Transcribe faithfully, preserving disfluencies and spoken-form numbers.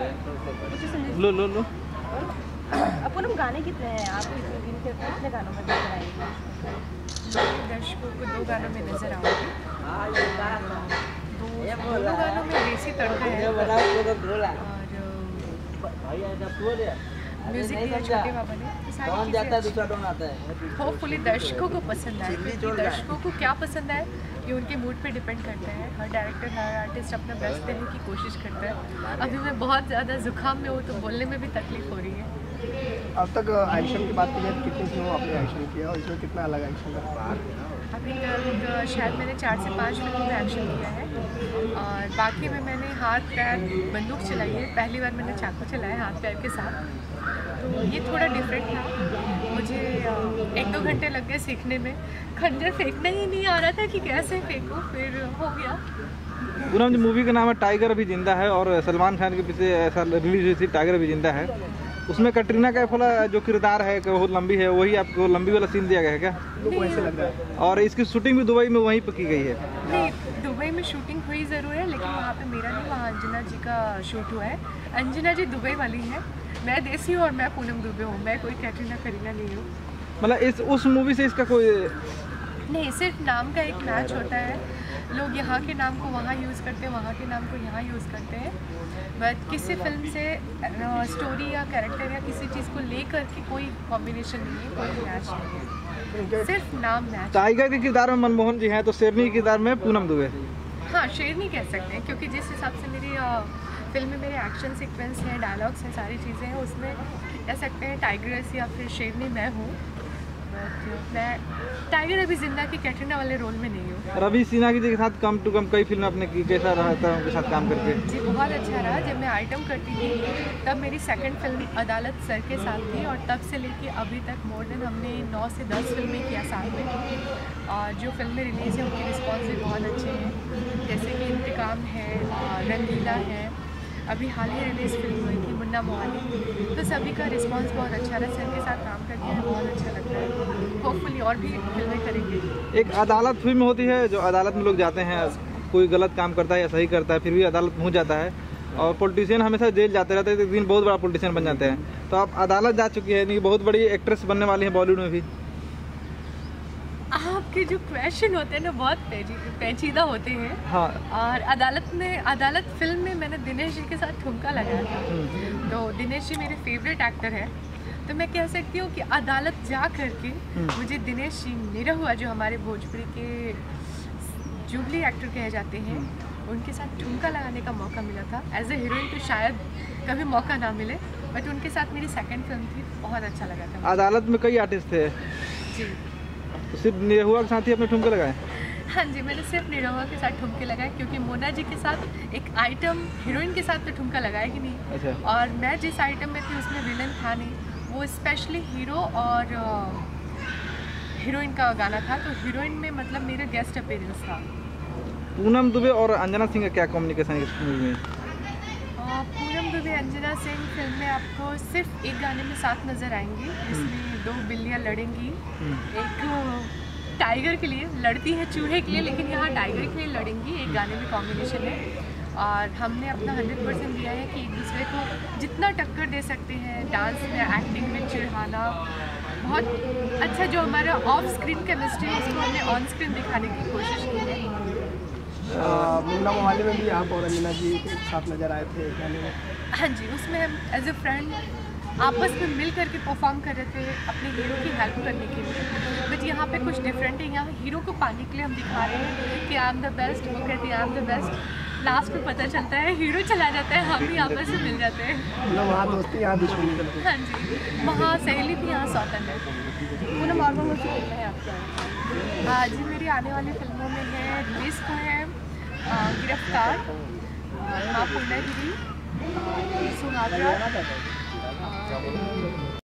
लो लो लो। अपन हम गाने कितने हैं आप कितने गानों में नजर आएंगे? दर्शकों को दो गानों में नजर आऊँगी। दो दोनों गानों में देसी तड़का है और म्यूजिक दिया छोटे बाबा ने, तो सारी चीज़ें होपफुली दर्शकों को पसंद आए। क्योंकि दर्शकों को क्या पसंद आए ये उनके मूड पे डिपेंड करता है। हर डायरेक्टर हर आर्टिस्ट अपना बेस्ट देने की कोशिश करता है। अभी मैं बहुत ज़्यादा जुकाम में हूँ तो बोलने में भी तकलीफ हो रही है। अब तक एक्शन की बात की जाए कितनी फिल्मों आपने एक्शन किया और इसमें कितना अलग एक्शन है? अभी तक शायद मैंने चार से पाँच फिल्मों में एक्शन किया है और बाकी में मैंने हाथ पैर बंदूक चलाई है। पहली बार मैंने चाकू चलाया हाथ पैर के साथ, तो ये थोड़ा डिफरेंट था। मुझे एक दो घंटे लग गए सीखने में। खंजर फेंकना ही नहीं आ रहा था कि कैसे फेंकूं, फिर हो गया। पूनम जी, मूवी का नाम है टाइगर अभी जिंदा है और सलमान खान के पीछे ऐसा रिलीज हुई थी टाइगर अभी जिंदा है। उसमें कटरीना कैफ वाला जो किरदार है बहुत लंबी है, वही आपको लंबी वाला सीन दिया गया है क्या? लोग ऐसे लग रहा है। और इसकी शूटिंग भी दुबई में वहीं पर की गई है? नहीं, दुबई में शूटिंग हुई ज़रूर है लेकिन वहाँ पे मेरा नहीं, वहाँ अंजना जी का शूट हुआ है। अंजना जी दुबई वाली है, मैं देसी हूँ और मैं पूनम दुबे हूँ। मैं कोई कैटरीना करीना नहीं हूँ। मतलब इस उस मूवी से इसका कोई नहीं, सिर्फ नाम का एक मैच होता है। लोग यहाँ के नाम को वहाँ यूज़ करते हैं, वहाँ के नाम को यहाँ यूज़ करते हैं। बट किसी फिल्म से स्टोरी या कैरेक्टर या किसी चीज़ को लेकर के कोई कॉम्बिनेशन नहीं है, कोई मैच नहीं है, सिर्फ नाम मैच। टाइगर के किरदार में मनमोहन जी हैं तो शेरनी के किरदार में पूनम दुबे। हाँ, शेरनी कह सकते हैं क्योंकि जिस हिसाब से मेरी फिल्म में मेरे एक्शन सीक्वेंस हैं, डायलॉग्स हैं, सारी चीज़ें हैं, उसमें कह सकते हैं टाइगरस या फिर शेरनी मैं हूँ। मैं टाइगर अभी जिंदा की कैटरीना वाले रोल में नहीं हूँ। रवि सिन्हा जी के साथ कम टू कम कई फिल्म आपने की, कैसा रहा था उनके साथ काम करके? जी बहुत अच्छा रहा। जब मैं आइटम करती थी तब मेरी सेकंड फिल्म अदालत सर के साथ थी और तब से लेके अभी तक मोर देन हमने नौ से दस फिल्में किया साथ में। और जो फिल्में रिलीज़ हैं उनके रिस्पॉन्स भी बहुत अच्छे हैं, जैसे कि इंतकाम है, रंगीला है, अभी हाल ही रिलीज फिल्म हुई थी मुन्ना मोहाली, तो सभी का रिस्पांस बहुत अच्छा रहा। सर के साथ काम करके हमें बहुत अच्छा लगता है। होपफुली और भी फिल्में करेंगे। एक अदालत फिल्म होती है जो अदालत में लोग जाते हैं, कोई गलत काम करता है या सही करता है फिर भी अदालत पहुंच जाता है और पॉलिटिशियन हमेशा जेल जाते रहते हैं, एक दिन बहुत बड़ा पॉलिटिशियन बन जाते हैं। तो आप अदालत जा चुकी है, नहीं बहुत बड़ी एक्ट्रेस बनने वाली है बॉलीवुड में भी। आपके जो क्वेश्चन होते हैं ना बहुत पेचीदा होते हैं। हाँ। और अदालत में अदालत फिल्म में मैंने दिनेश जी के साथ ठुमका लगाया था, तो दिनेश जी मेरे फेवरेट एक्टर है, तो मैं कह सकती हूँ कि अदालत जा करके मुझे दिनेश जी निरहुआ जो हमारे भोजपुरी के जुबली एक्टर कहे जाते हैं उनके साथ ठुमका लगाने का मौका मिला था। एज ए हीरोइन तो शायद कभी मौका ना मिले, बट उनके साथ मेरी सेकेंड फिल्म थी, बहुत अच्छा लगा था। अदालत में कई आर्टिस्ट थे जी, तो सिर्फ निरहुआ के साथ ही अपने ठुमके लगाए? हाँ जी, मैंने सिर्फ निरहुआ के साथ ठुमके लगाए क्योंकि मोना जी के साथ एक आइटम हीरोइन के साथ तो ठुमका लगाया ही नहीं। अच्छा। और मैं जिस आइटम में थी उसमें विलन था नहीं, वो स्पेशली हीरो और हीरोइन का गाना था, तो हीरोइन में मतलब मेरा गेस्ट अपीयरेंस था। पूनम दुबे और अंजना सिंह का क्या कम्युनिकेशन है इस मूवी में? पूनम दुबे अंजना सिंह फिल्म में आपको सिर्फ एक गाने में साथ नजर आएंगी, जिसमें दो बिल्लियाँ लड़ेंगी। एक टाइगर के लिए लड़ती है, चूहे के लिए, लेकिन यहाँ टाइगर के लिए लड़ेंगी। एक गाने में कॉम्बिनेशन है और हमने अपना हंड्रेड परसेंट दिया है कि एक दूसरे को जितना टक्कर दे सकते हैं डांस में, एक्टिंग में, चिढ़ाना। बहुत अच्छा जो हमारा ऑफ स्क्रीन केमिस्ट्री है उसको हमने ऑन स्क्रीन दिखाने की कोशिश की है। मुन्ना मोहाली में भी आप और अंजना जी के साथ नजर आए थे गाने में। हाँ जी, उसमें हम एज ए फ्रेंड आपस में मिल करके परफॉर्म कर रहे थे अपने हीरो की हेल्प करने के लिए। बट यहाँ पे कुछ डिफरेंट है, यहाँ हीरो को पाने के लिए हम दिखा रहे हैं कि आई एम द बेस्ट, वो कहती है I am the best. Last में पता चलता है हीरो चला जाता है, हम भी आपस में मिल जाते हैं। मतलब वहाँ दोस्ती, यहाँ दुश्मनी चलती है। हाँ जी, वहाँ सहेली भी, यहाँ सौतन है। पूनम और कौन सी फिल्में हैं आपकी? आज मेरी आने वाली फिल्मों में है, रिलीज को है गिरफ्तार, माँ पूर्णागिरी, सुहागरात,